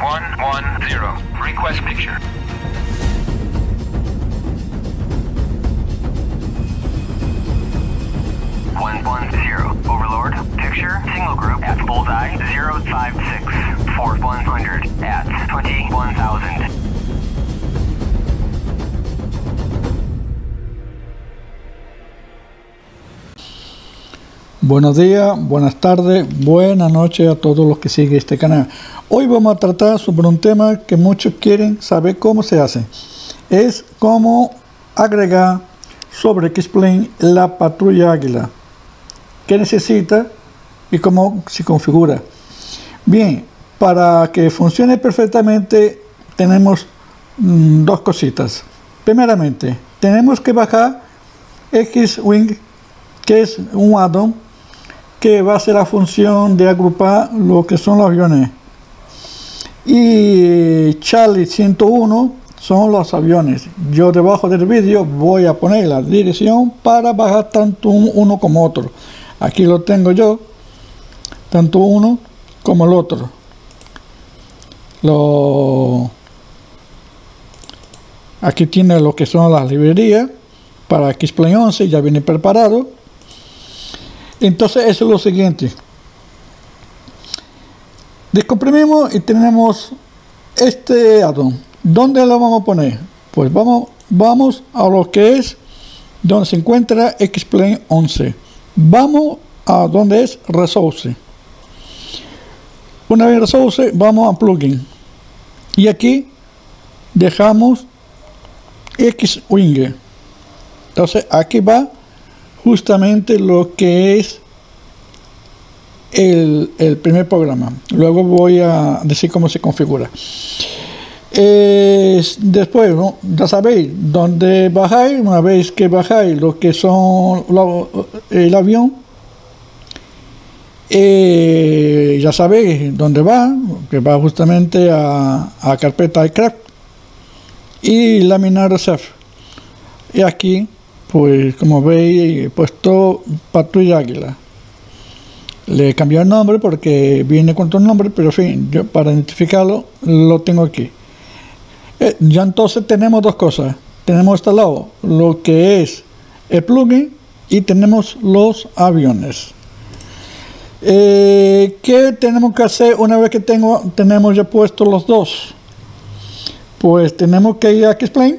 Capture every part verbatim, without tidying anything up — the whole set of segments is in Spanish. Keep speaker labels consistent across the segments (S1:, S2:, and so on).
S1: one one zero. Request picture. one one zero. Overlord. Picture. Single group at bullseye zero five six. four one hundred at twenty-one thousand.
S2: Buenos días, buenas tardes, buenas noches a todos los que siguen este canal. Hoy vamos a tratar sobre un tema que muchos quieren saber cómo se hace. Es cómo agregar sobre X-Plane la patrulla Águila. ¿Qué necesita y cómo se configura? Bien, para que funcione perfectamente tenemos mmm, dos cositas. Primeramente, tenemos que bajar X-Wing, que es un add-on que va a hacer la función de agrupar lo que son los aviones. Y Charlie ciento uno son los aviones. Yo debajo del vídeo voy a poner la dirección para bajar tanto uno como otro. Aquí lo tengo yo, tanto uno como el otro. Lo... Aquí tiene lo que son las librerías para X-Plane once, ya viene preparado. Entonces eso es lo siguiente. Descomprimimos y tenemos este add-on. ¿Dónde lo vamos a poner? Pues vamos, vamos a lo que es donde se encuentra X-Plane once. Vamos a donde es Resource. Una vez Resource, vamos a Plugin. Y aquí dejamos X-Wing. Entonces aquí va justamente lo que es el, el primer programa. Luego voy a decir cómo se configura. Eh, después, ¿no? Ya sabéis dónde bajáis. Una vez que bajáis lo que son lo, el avión, eh, ya sabéis dónde va, que va justamente a, a carpeta aircraft y laminar reserve. Y aquí, pues como veis, he puesto patrulla Águila. Le he cambiado el nombre porque viene con otro nombre, pero en fin, yo para identificarlo lo tengo aquí. Eh, ya entonces tenemos dos cosas. Tenemos este lado lo que es el plugin y tenemos los aviones. Eh, ¿Qué tenemos que hacer una vez que tengo, tenemos ya puestos los dos? Pues tenemos que ir a X-Plane.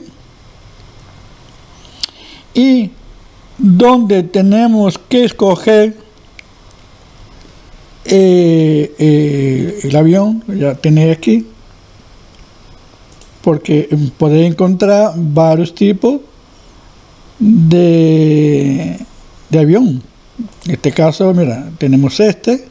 S2: Y donde tenemos que escoger eh, eh, el avión, ya tenéis aquí, porque podéis encontrar varios tipos de, de avión. En este caso, mira, tenemos este,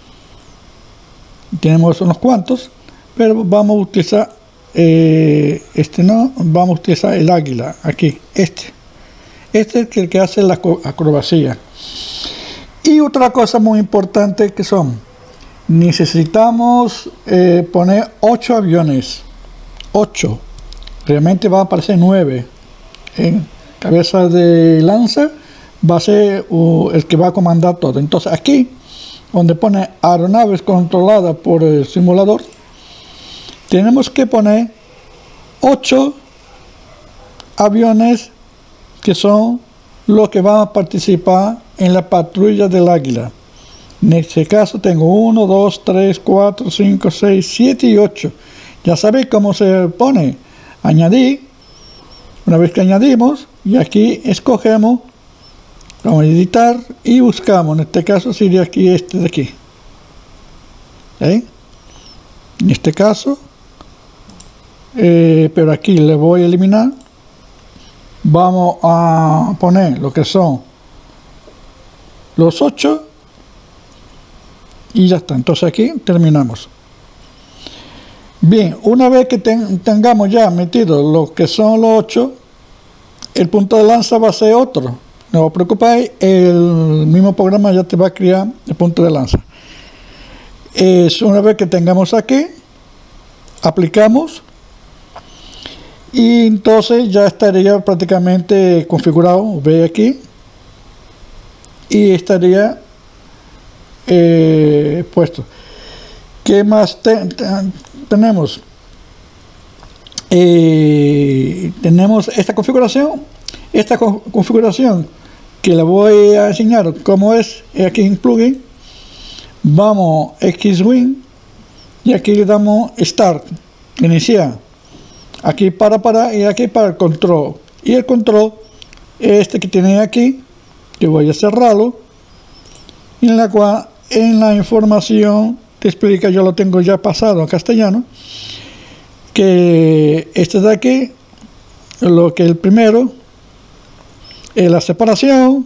S2: tenemos unos cuantos, pero vamos a utilizar eh, este no, vamos a utilizar el Águila, aquí, este. Este es el que hace la acrobacia. Y otra cosa muy importante que son, necesitamos eh, poner ocho aviones. ocho. Realmente va a aparecer nueve. En cabeza de lanza va a ser uh, el que va a comandar todo. Entonces aquí, donde pone aeronaves controladas por el simulador, tenemos que poner ocho aviones que son los que van a participar en la patrulla del Águila. En este caso tengo uno, dos, tres, cuatro, cinco, seis, siete y ocho. Ya sabéis cómo se pone. Añadir. Una vez que añadimos, y aquí escogemos, vamos a editar y buscamos. En este caso sería aquí este de aquí. ¿Eh? En este caso, eh, pero aquí le voy a eliminar. Vamos a poner lo que son los ocho y ya está. Entonces aquí terminamos. Bien, una vez que ten, tengamos ya metido lo que son los ocho, el punto de lanza va a ser otro. No os preocupéis, el mismo programa ya te va a crear el punto de lanza. Es una vez que tengamos aquí, aplicamos. Y entonces ya estaría prácticamente configurado, ve aquí, y estaría eh, puesto. ¿Qué más te, te, tenemos? Eh, tenemos esta configuración, esta co configuración que la voy a enseñar cómo es aquí en plugin. Vamos a Xwing y aquí le damos Start, iniciar. Aquí para parar y aquí para el control. Y el control este que tiene aquí, que voy a cerrarlo, en la cual en la información te explica, yo lo tengo ya pasado a castellano, que este de aquí, lo que el primero es la separación,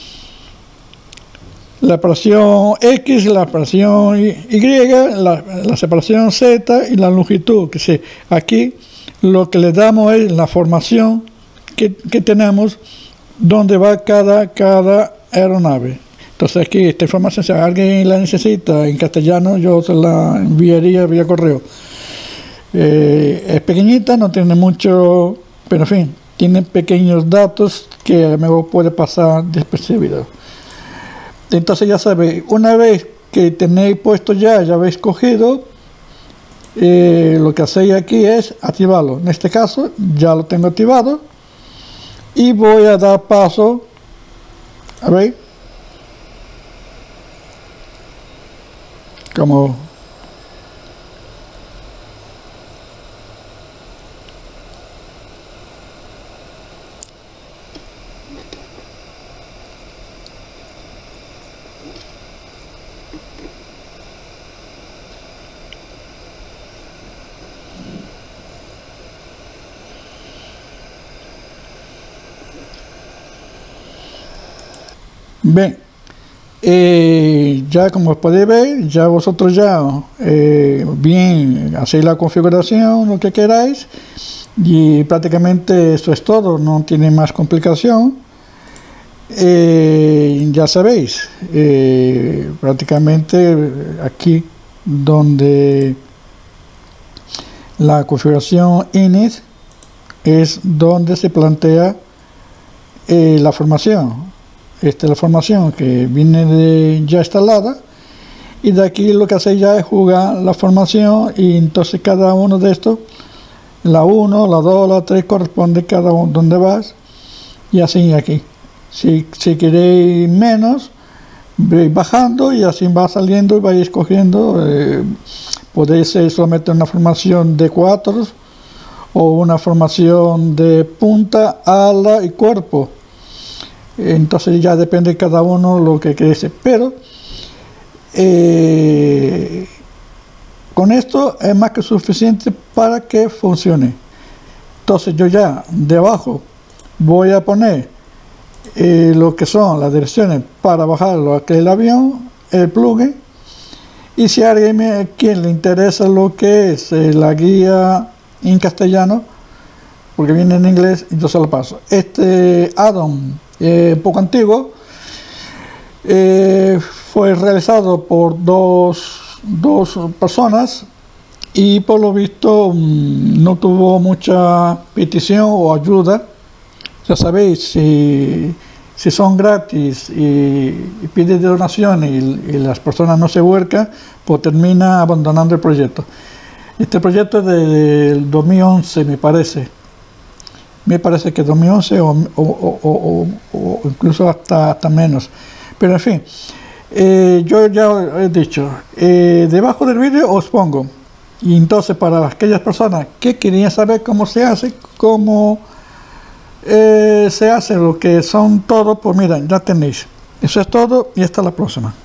S2: la separación X, la separación Y, la, la separación Z y la longitud, que sí, aquí lo que le damos es la formación que, que tenemos, donde va cada, cada aeronave. Entonces aquí esta información, si alguien la necesita en castellano, yo se la enviaría vía correo. Eh, es pequeñita, no tiene mucho, pero en fin, tiene pequeños datos que a lo mejor puede pasar despercibido. Entonces ya sabéis, una vez que tenéis puesto ya, ya habéis cogido, eh, lo que hacéis aquí es activarlo. En este caso ya lo tengo activado y voy a dar paso, a ver, como bien, eh, ya como podéis ver, ya vosotros ya eh, bien hacéis la configuración, lo que queráis, y prácticamente eso es todo, no tiene más complicación. Eh, ya sabéis, eh, prácticamente aquí donde la configuración init es donde se plantea eh, la formación. Esta es la formación que viene de ya instalada, y de aquí lo que hacéis ya es jugar la formación, y entonces cada uno de estos, la uno, la dos, la tres, corresponde cada uno donde vas, y así aquí. Si, si queréis menos, veis bajando y así va saliendo y vais escogiendo. Eh, podéis ser solamente una formación de cuatro o una formación de punta, ala y cuerpo. Entonces ya depende cada uno lo que queréis, pero eh, con esto es más que suficiente para que funcione. Entonces yo ya debajo voy a poner eh, lo que son las direcciones para bajarlo a el avión, el plugin, y si a alguien me, quien le interesa lo que es eh, la guía en castellano, porque viene en inglés, yo se lo paso. Este add-on Eh, poco antiguo, eh, fue realizado por dos, dos personas y por lo visto mmm, no tuvo mucha petición o ayuda. Ya sabéis, si, si son gratis y, y piden donaciones y, y las personas no se vuelcan, pues termina abandonando el proyecto. Este proyecto es del dos mil once, me parece. Me parece que dos mil once o, o, o, o, o incluso hasta, hasta menos. Pero en fin, eh, yo ya he dicho, eh, debajo del vídeo os pongo. Y entonces para aquellas personas que querían saber cómo se hace, cómo eh, se hace lo que son todo, pues miren, ya tenéis. Eso es todo y hasta la próxima.